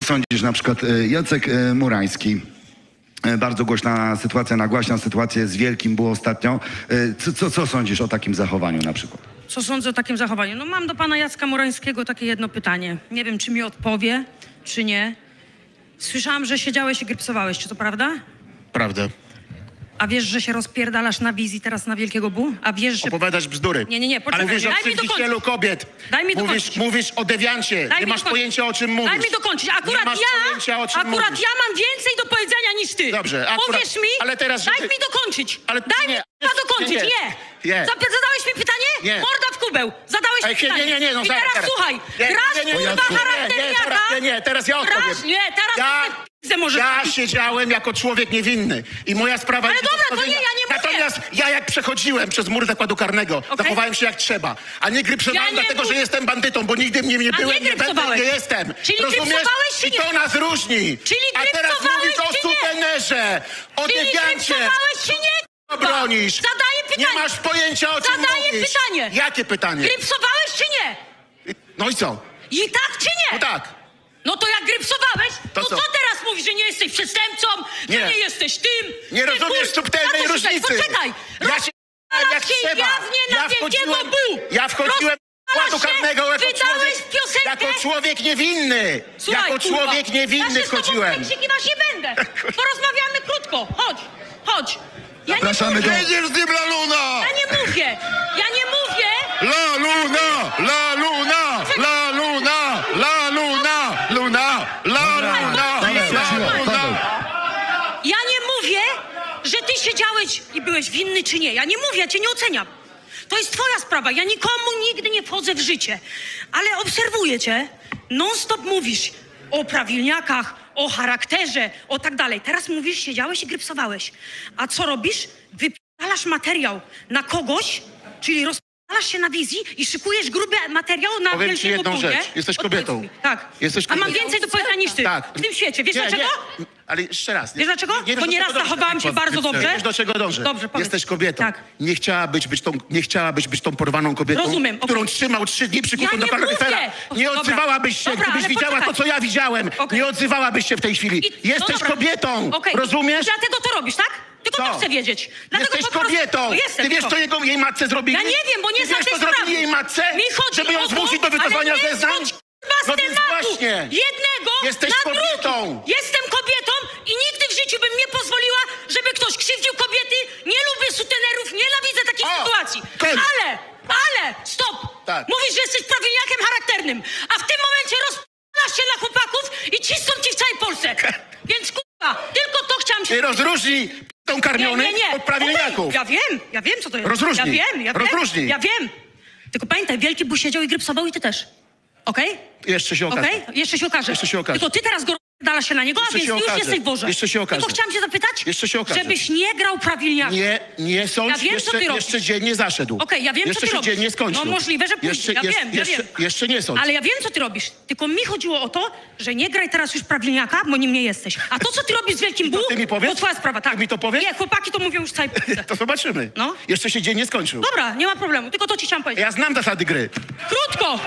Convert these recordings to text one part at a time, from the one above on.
Sądzisz na przykład Jacek Murański? Bardzo głośna sytuacja, nagłaśna sytuację z Wielkim było ostatnio. Co sądzisz o takim zachowaniu na przykład? Co sądzę o takim zachowaniu? No mam do pana Jacka Murańskiego takie jedno pytanie. Nie wiem, czy mi odpowie, czy nie. Słyszałam, że siedziałeś i grypsowałeś, czy to prawda? Prawda. A wiesz, że się rozpierdalasz na wizji teraz na Wielkiego Bu? A wiesz, że... Opowiadasz bzdury. Nie, poczekaj, Mówisz o daj mi dokończyć. wielu kobiet. Daj mi dokończyć. Mówisz o dewiancie. Nie masz pojęcia, o czym mówisz. Daj mi dokończyć. Akurat nie masz pojęcia, o czym akurat mówisz. ja mam więcej do powiedzenia niż ty. Dobrze, akurat... Powiesz mi, ale teraz, daj mi dokończyć. Ale daj mi dokończyć, nie. Zadałeś mi pytanie? Nie. Morda w kubeł. Zadałeś mi pytanie. Nie, no i zaraz, teraz słuchaj, grasz kurwa charakterniaka. Teraz ja odpowiem. Grasz, nie, teraz ja siedziałem jako człowiek niewinny i moja sprawa... Ale dobra, to nie, ja nie mówię. Natomiast ja jak przechodziłem przez mur zakładu karnego, zachowałem się jak trzeba, a nie grypsowałem dlatego, że jestem bandytą, bo nigdy mnie nie byłem, nie będę, nie jestem. Czyli rozumiesz? grypsowałeś czy I nie? to nas różni. Czyli a teraz mówisz o sutenerze, o Czyli dewiancie. grypsowałeś czy nie? Bronisz. Zadaję pytanie. Nie masz pojęcia, o czym Zadaję mówisz. pytanie. Jakie pytanie? Grypsowałeś czy nie? No i co? I tak czy nie? No tak. No to jak grypsowałeś, To to co? co teraz mówisz, że nie jesteś przestępcą, że nie jesteś tym? Nie ty rozumiesz subtelnej różnicy. Poczekaj, Ja się jak trzeba. jawnie na Wielkiego Bu. Ja wchodziłem do zakładu karnego wydałeś piosenkę. jako człowiek niewinny. Słuchaj, jako kurwa, człowiek niewinny ja wchodziłem. Ja się nie będę. Porozmawiamy krótko. Chodź. Ja Zapraszamy nie mówię. Jedziesz z nim, La Luna! Ja nie mówię. La Luna! La Luna! La Luna! La Luna! Luna! La Luna! La Luna! Ja nie mówię, że ty siedziałeś i byłeś winny czy nie. Ja nie mówię, ja cię nie oceniam. To jest twoja sprawa. Ja nikomu nigdy nie wchodzę w życie. Ale obserwuję cię. Non-stop mówisz o prawilniakach, o charakterze, o tak dalej. Teraz mówisz, siedziałeś i grypsowałeś. A co robisz? Wypierdalasz materiał na kogoś, czyli rozpierdalasz się na wizji i szykujesz gruby materiał na Powiem ci Wielkiego jedną Bu, rzecz. nie? Jesteś Odpowiedz kobietą. mi. Tak. Jesteś A mam kobietą. więcej do powiedzenia niż ty. Tak. W tym świecie. Wiesz dlaczego? Ale jeszcze raz. Wiesz dlaczego? wiesz, Bo do nieraz czego dążę. zachowałam się bardzo dobrze. Wiesz, do czego dążę. Dobrze, powiedz. Jesteś kobietą. Tak. Nie chciałabyś być tą porwaną kobietą, Rozumiem, którą okej. trzymał 3 dni przykutą Ja do nie kaloryfera. mówię. Nie Dobra. odzywałabyś się, Dobra, gdybyś ale widziała poczekaj. to, co ja widziałem. Okej. Nie odzywałabyś się w tej chwili. Jesteś dobra. kobietą. Okej. Rozumiesz? Dlatego to robisz, tak? Tylko to Co? chcę wiedzieć. Dlatego Jesteś po prostu- kobietą. No jestem, Ty wiesz, tylko. co jej matce zrobili? Ja nie wiem, bo nie Ty znam wiesz, tej co zrobili sprawy. jej matce? Mi chodzi Żeby ją o to, zmusić do wycofania ale nie zeznań? zgodź, kurwa, z No więc tematu. właśnie. Jednego Jesteś na kobietą. drugi. Jestem kobietą i nigdy w życiu bym nie pozwoliła, żeby ktoś krzywdził kobiety. Nie lubię sutenerów, nienawidzę takich sytuacji. koniec. Ale, stop. Tak. Mówisz, że jesteś prawilniakiem charakternym, a w tym momencie rozpalasz się na chłopaków i cisną ci w całej Polsce. Więc kurwa, tylko to chciałam się... Ty rozróżnij tą karmionych od prawilniaków. Ja wiem, co to jest. Rozróżnij. Rozróżnij. Ja wiem. Tylko pamiętaj, Wielki Bu siedział i grypsował i ty też. Okej? Jeszcze się okaże. Okej? Jeszcze się okaże. Jeszcze się okaże. Tylko ty teraz go dalasz się na niego, Jeszcze a więc się już okaże. jesteś w worze. Jeszcze się okaże. Tylko chciałam cię zapytać, Jeszcze się okaże. żebyś nie grał prawilniaka. Nie sądź, Ja wiem, co ty robisz. jeszcze dzień nie zaszedł. Okej, ja wiem, co jeszcze ty się robisz. dzień nie skończył. No możliwe, że pójdzie. Ja wiem. Jeszcze nie sądź. Ale ja wiem, co ty robisz. Tylko mi chodziło o to, że nie graj teraz już prawilniaka, bo nim nie jesteś. A to, co ty robisz z Wielkim Bu, ty mi powiesz? to twoja sprawa, tak. Ty mi to powiesz? Nie, chłopaki to mówią już całej Polsce. To zobaczymy. No. Jeszcze się dzień nie skończył. Dobra, nie ma problemu. Tylko to ci chciałam powiedzieć. Ja znam zasady gry. Krótko!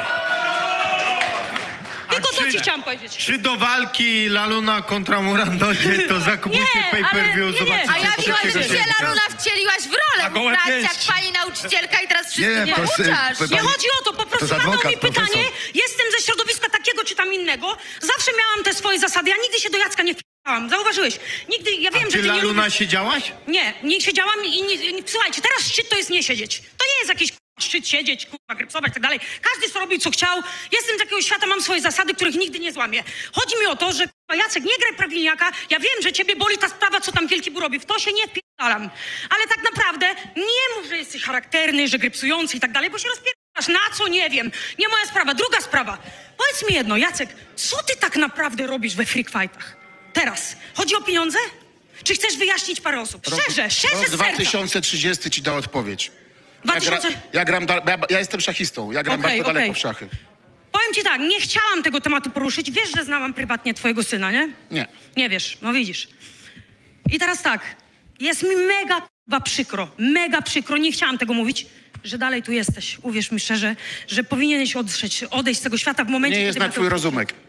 Tylko to ci chciałam powiedzieć. Czy do walki La Luna kontra Muran dojdzie, to zakupujcie Nie, pay-per-view, ale nie. zobaczycie. A ja co widziałam, takiego że się się La Luna wcieliłaś w rolę. gołe Mówiłaś jak pięści. pani nauczycielka i teraz wszystkich Nie, to jest, pouczasz. Nie chodzi o to, po prostu jest zadał adwokat, mi pytanie, profesor. jestem ze środowiska takiego czy tam innego, zawsze miałam te swoje zasady, ja nigdy się do Jacka nie wpierałam, zauważyłeś? Nigdy, ja wiem, że Czy ty La nie Luna lubisz... siedziałaś? Nie siedziałam i słuchajcie, teraz szczyt to jest nie siedzieć. To nie jest jakiś szczyt siedzieć, kurwa, grypsować i tak dalej. Każdy sobie robił co chciał, jestem z takiego świata, mam swoje zasady, których nigdy nie złamię. Chodzi mi o to, że kurwa, Jacek, nie graj prawilniaka, ja wiem, że ciebie boli ta sprawa, co tam Wielki Bu robi, w to się nie wpierdalam. Ale tak naprawdę nie mów, że jesteś charakterny, że grypsujący i tak dalej, bo się rozpierdalasz, na co nie wiem. Nie moja sprawa. Druga sprawa. Powiedz mi jedno, Jacek, co ty tak naprawdę robisz we freak fightach? Teraz. Chodzi o pieniądze? Czy chcesz wyjaśnić parę osób? Szczerze z Rok serca. 2030 ci da odpowiedź. 2000... Ja jestem szachistą, ja gram Okej, bardzo daleko okej. w szachy. Powiem ci tak, nie chciałam tego tematu poruszyć. Wiesz, że znałam prywatnie twojego syna, nie? Nie. Nie wiesz, no widzisz. I teraz tak, jest mi mega przykro, nie chciałam tego mówić, że dalej tu jesteś. Uwierz mi szczerze, że powinieneś odejść z tego świata w momencie, Nie jest kiedy... na twój rozumek.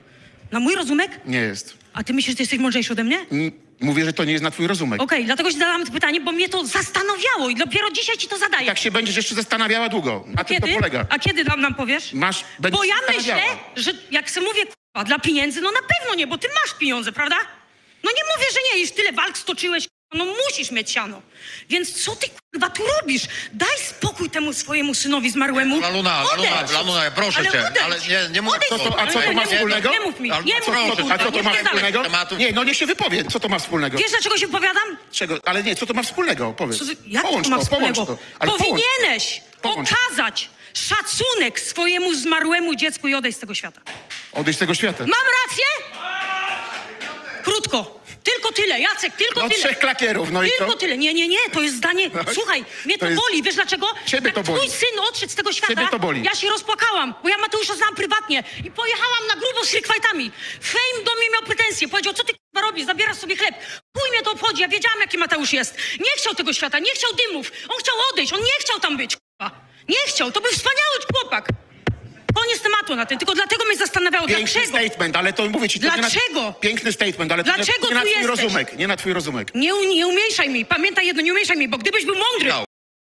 Na mój rozumek? Nie jest. A ty myślisz, że ty jesteś mądrzejszy ode mnie? Mówię, że to nie jest na twój rozumek. Okej, dlatego ci zadałam to pytanie, bo mnie to zastanawiało i dopiero dzisiaj ci to zadaję. Tak się będziesz jeszcze zastanawiała długo. Na tym to Kiedy? polega. A kiedy nam powiesz? Będziesz Bo ja się myślę, zastanawiała. że jak se mówię, k***a, dla pieniędzy, no na pewno nie, bo ty masz pieniądze, prawda? No nie mówię, że nie, już tyle walk stoczyłeś, k***a, no musisz mieć siano. Więc co ty, kurwa, tu robisz? Daj spokój temu swojemu synowi zmarłemu. Laluna, proszę Ale cię, odejdź. ale nie mów... Odejdź. A co to ma wspólnego? Nie mów mi, Ale nie mów mi. A co to ma Nie wspólnego? tematu. Nie, no niech się wypowie. Co to ma wspólnego? Wiesz, dlaczego się wypowiadam? Czego? Ale nie, co to ma wspólnego? Powiedz. Jak Połącz to ma połącz wspólnego? to. Ale Powinieneś Połącz. okazać szacunek swojemu zmarłemu dziecku i odejść z tego świata. Odejść z tego świata. Mam rację? Krótko. Tylko tyle, Jacek, tylko No tyle. 3 klakierów, no i Tylko co? tyle. Nie, to jest zdanie... Słuchaj, mnie to To jest- boli, wiesz dlaczego? Ciebie Jak to boli. twój syn odszedł z tego świata, Ciebie to boli. ja się rozpłakałam, bo ja Mateusza znam prywatnie i pojechałam na grubo z freakfightami. Fame do mnie miał pretensje, powiedział, co ty k***a robisz, zabierasz sobie chleb. Chuj mnie to obchodzi, ja wiedziałam, jaki Mateusz jest. Nie chciał tego świata, nie chciał dymów, on chciał odejść, on nie chciał tam być, k***a. Nie chciał, to był wspaniały chłopak. Koniec tematu na tym, tylko dlatego mnie zastanawiało, Piękny dlaczego. statement, ale to mówię ci... To Dlaczego? Nie na, piękny statement, ale to Dlaczego nie na tu twój jesteś? rozumek. Nie na twój rozumek. Nie umniejszaj mi, pamiętaj jedno, nie umniejszaj mi, bo gdybyś był mądry,